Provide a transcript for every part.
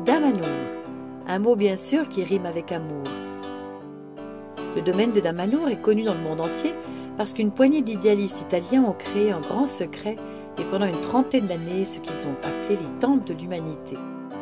Damanhur, un mot bien sûr qui rime avec amour. Le domaine de Damanhur est connu dans le monde entier parce qu'une poignée d'idéalistes italiens ont créé en grand secret et pendant une trentaine d'années ce qu'ils ont appelé les temples de l'humanité.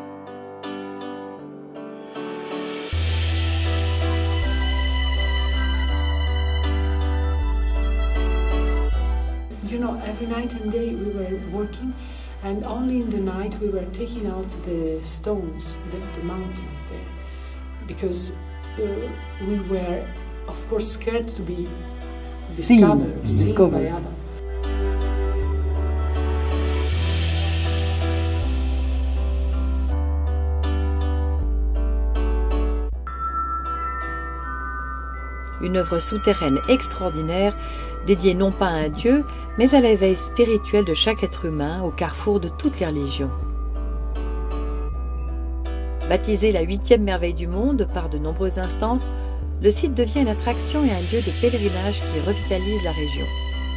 You know, every night and day we were working, and only in the night we were taking out the stones, the mountain there, because we were, of course, scared to be discovered by others. Une œuvre souterraine extraordinaire, dédiée non pas à un dieu, mais à l'éveil spirituel de chaque être humain au carrefour de toutes les religions. Baptisé la 8e merveille du monde par de nombreuses instances, le site devient une attraction et un lieu de pèlerinage qui revitalise la région.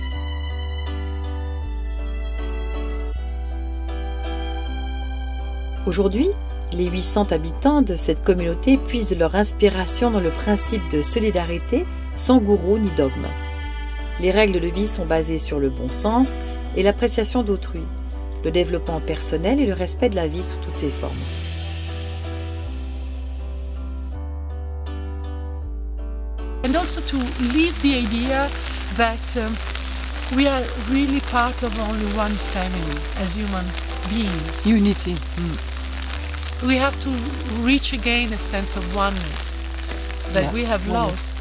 Aujourd'hui, les 800 habitants de cette communauté puisent leur inspiration dans le principe de solidarité sans gourou ni dogme. Les règles de vie sont basées sur le bon sens et l'appréciation d'autrui, le développement personnel et le respect de la vie sous toutes ses formes. And also to leave the idea that we are really part of only one family as human beings. Unity. We have to reach again a sense of oneness that we have lost.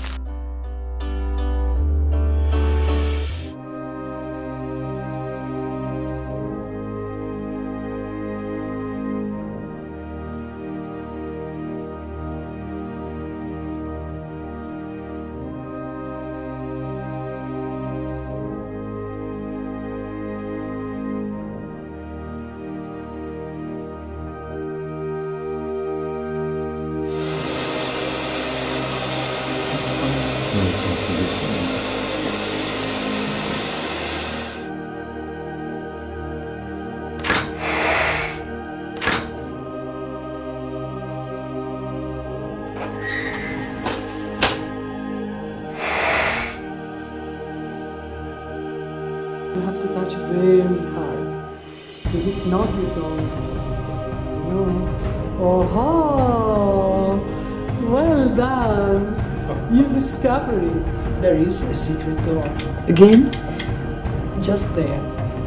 Dans le centre de Turin. You have to touch very hard, because if not, you don't. Oh, well done! You discovered it. There is a secret door. Again? Just there.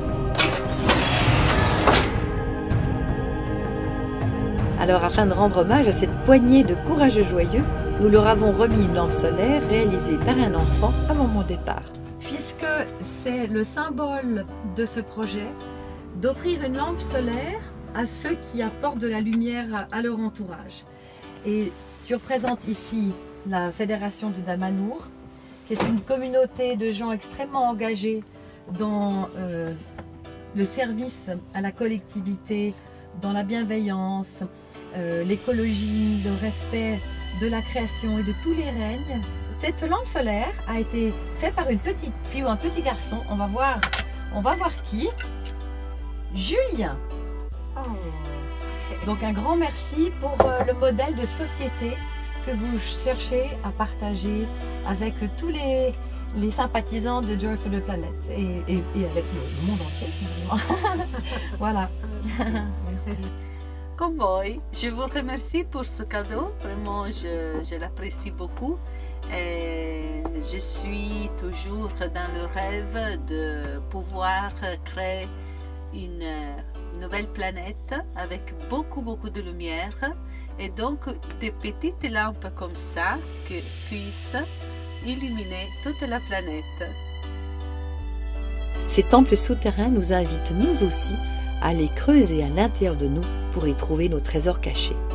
Alors, afin de rendre hommage à cette poignée de courageux joyeux, nous leur avons remis une lampe solaire réalisée par un enfant avant mon départ. Puisque c'est le symbole de ce projet d'offrir une lampe solaire à ceux qui apportent de la lumière à leur entourage. Et tu représentes ici la Fédération de Damanhur, qui est une communauté de gens extrêmement engagés dans le service à la collectivité, dans la bienveillance, l'écologie, le respect de la création et de tous les règnes. Cette lampe solaire a été faite par une petite fille ou un petit garçon. On va voir qui. Julien. Donc un grand merci pour le modèle de société que vous cherchez à partager avec tous les sympathisants de Joy for the Planet et avec le monde entier finalement. Voilà. Merci. Comme voi, je vous remercie pour ce cadeau, vraiment je l'apprécie beaucoup. Et je suis toujours dans le rêve de pouvoir créer une nouvelle planète avec beaucoup de lumière et donc des petites lampes comme ça qui puissent illuminer toute la planète. Ces temples souterrains nous invitent nous aussi à aller creuser à l'intérieur de nous pour y trouver nos trésors cachés.